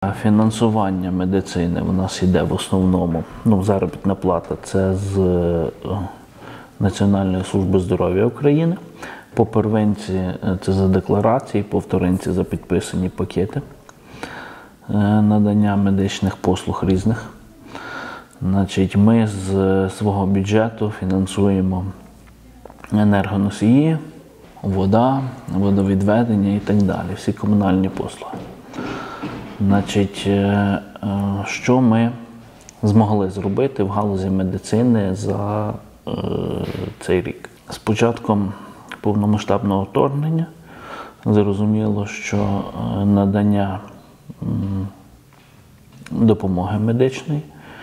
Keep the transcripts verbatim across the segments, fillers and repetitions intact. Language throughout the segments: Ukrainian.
Фінансування медицини в нас йде в основному, ну, заробітна плата – це з Національної служби здоров'я України. По первинці – це за декларації, по вторинці – за підписані пакети надання медичних послуг різних. Значить, ми з свого бюджету фінансуємо енергоносії, вода, водовідведення і так далі, всі комунальні послуги. Значить, що ми змогли зробити в галузі медицини за е, цей рік? З початком повномасштабного вторгнення зрозуміло, що надання допомоги медичної,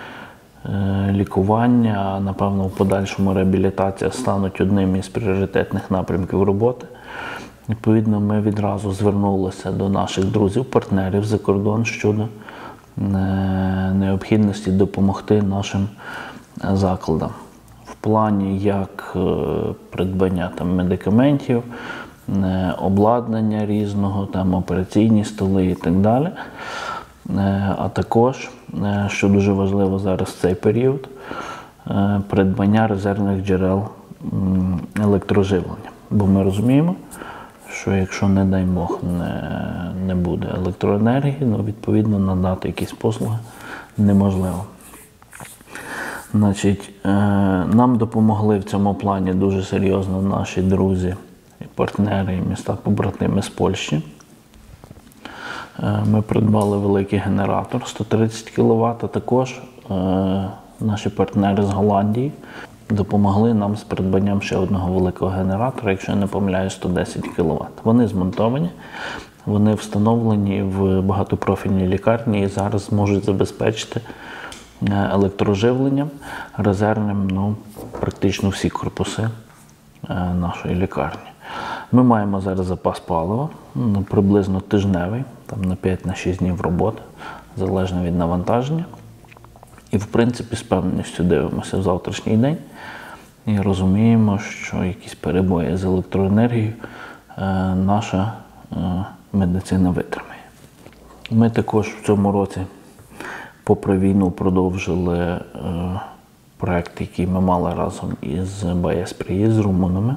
лікування, а напевно в подальшому реабілітація стануть одним із пріоритетних напрямків роботи. Відповідно, ми відразу звернулися до наших друзів, партнерів за кордон щодо необхідності допомогти нашим закладам в плані як придбання там медикаментів, обладнання різного, там операційні столи і так далі. А також, що дуже важливо зараз в цей період, придбання резервних джерел електроживлення. Бо ми розуміємо, що якщо, не дай Бог, не, не буде електроенергії, ну, відповідно, надати якісь послуги неможливо. Значить, нам допомогли в цьому плані дуже серйозно наші друзі, і партнери, і міста-побратими з Польщі. Ми придбали великий генератор сто тридцять кіловат, а також наші партнери з Голландії допомогли нам з придбанням ще одного великого генератора, якщо я не помиляюсь, сто десять кіловат. Вони змонтовані, вони встановлені в багатопрофільній лікарні і зараз можуть забезпечити електроживленням резервним, ну, практично всі корпуси нашої лікарні. Ми маємо зараз запас палива, ну, приблизно тижневий, там на п'ять-шість днів роботи, залежно від навантаження. І, в принципі, з певністю дивимося в завтрашній день і розуміємо, що якісь перебої з електроенергією е, наша е, медицина витримає. Ми також в цьому році, попри війну, продовжили е, проєкт, який ми мали разом із БАЕС-Приїзд з румунами.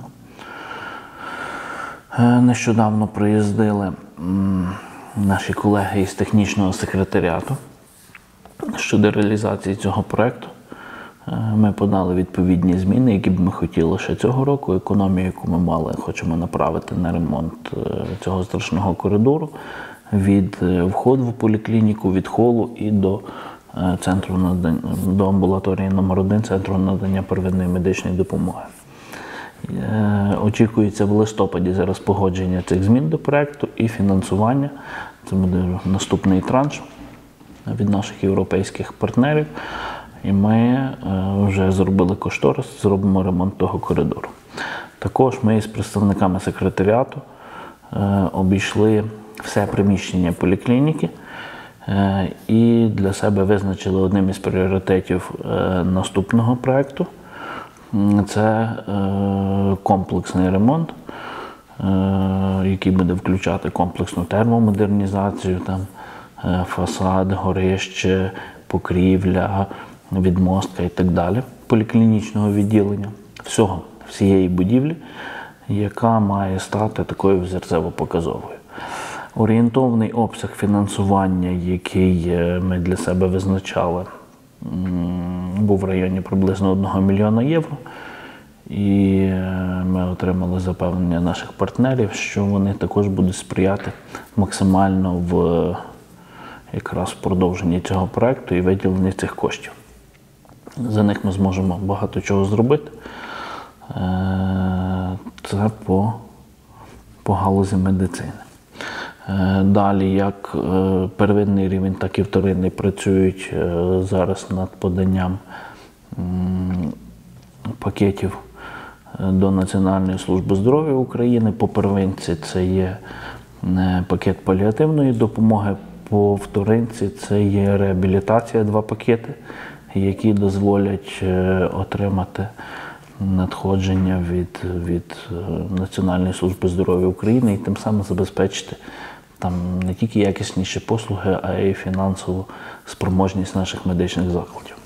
Е, нещодавно приїздили м, наші колеги із технічного секретаріату. Щодо реалізації цього проєкту ми подали відповідні зміни, які б ми хотіли ще цього року. Економію, яку ми мали, хочемо направити на ремонт цього страшного коридору від входу в поліклініку, від холу і до центру надання, до амбулаторії номер один центру надання первинної медичної допомоги. Очікується в листопаді зараз погодження цих змін до проєкту і фінансування. Це буде наступний транш від наших європейських партнерів. І ми вже зробили кошторис, зробимо ремонт того коридору. Також ми з представниками секретаріату обійшли все приміщення поліклініки і для себе визначили одним із пріоритетів наступного проєкту. Це комплексний ремонт, який буде включати комплексну термомодернізацію, там, фасад, горище, покрівля, відмостка і так далі, поліклінічного відділення, всього, всієї будівлі, яка має стати такою взірцево-показовою. Орієнтовний обсяг фінансування, який ми для себе визначали, був в районі приблизно одного мільйона євро. І ми отримали запевнення наших партнерів, що вони також будуть сприяти максимально в якраз в продовженні цього проєкту і виділенні цих коштів. За них ми зможемо багато чого зробити. Це по, по галузі медицини. Далі, як первинний рівень, так і вторинний працюють зараз над поданням пакетів до Національної служби здоров'я України. По первинці це є пакет паліативної допомоги, по вторинці це є реабілітація, два пакети, які дозволять отримати надходження від, від Національної служби здоров'я України і тим самим забезпечити там не тільки якісніші послуги, а й фінансову спроможність наших медичних закладів.